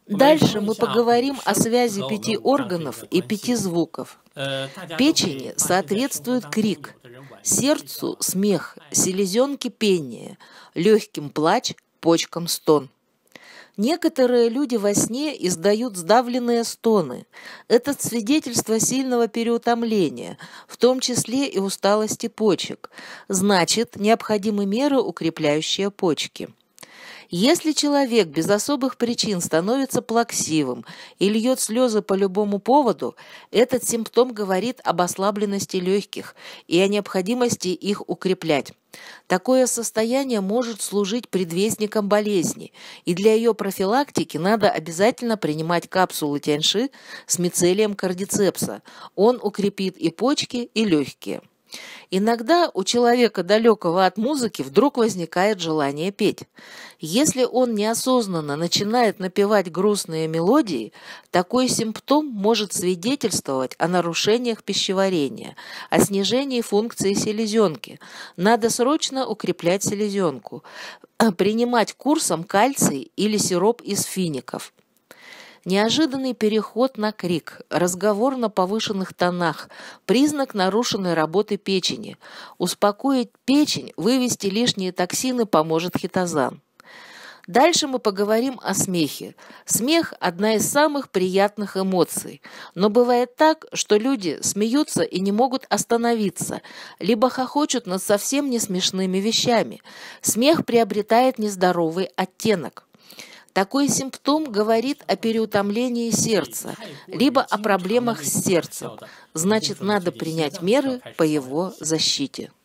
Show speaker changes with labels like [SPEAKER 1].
[SPEAKER 1] Дальше мы поговорим о связи 5 органов и 5 звуков. Печени соответствует крик, сердцу – смех, селезенке – пение, легким – плач, почкам – стон. Некоторые люди во сне издают сдавленные стоны. Это свидетельство сильного переутомления, в том числе и усталости почек. Значит, необходимы меры, укрепляющие почки. Если человек без особых причин становится плаксивым и льет слезы по любому поводу, этот симптом говорит об ослабленности легких и о необходимости их укреплять. Такое состояние может служить предвестником болезни, и для ее профилактики надо обязательно принимать капсулы тяньши с мицелием кардицепса. Он укрепит и почки, и легкие. Иногда у человека, далекого от музыки, вдруг возникает желание петь. Если он неосознанно начинает напевать грустные мелодии, такой симптом может свидетельствовать о нарушениях пищеварения, о снижении функции селезенки. Надо срочно укреплять селезенку, принимать курсом кальций или сироп из фиников. Неожиданный переход на крик, разговор на повышенных тонах – признак нарушенной работы печени. Успокоить печень, вывести лишние токсины поможет хитозан. Дальше мы поговорим о смехе. Смех – одна из самых приятных эмоций. Но бывает так, что люди смеются и не могут остановиться, либо хохочут над совсем не смешными вещами. Смех приобретает нездоровый оттенок. Такой симптом говорит о переутомлении сердца, либо о проблемах с сердцем. Значит, надо принять меры по его защите.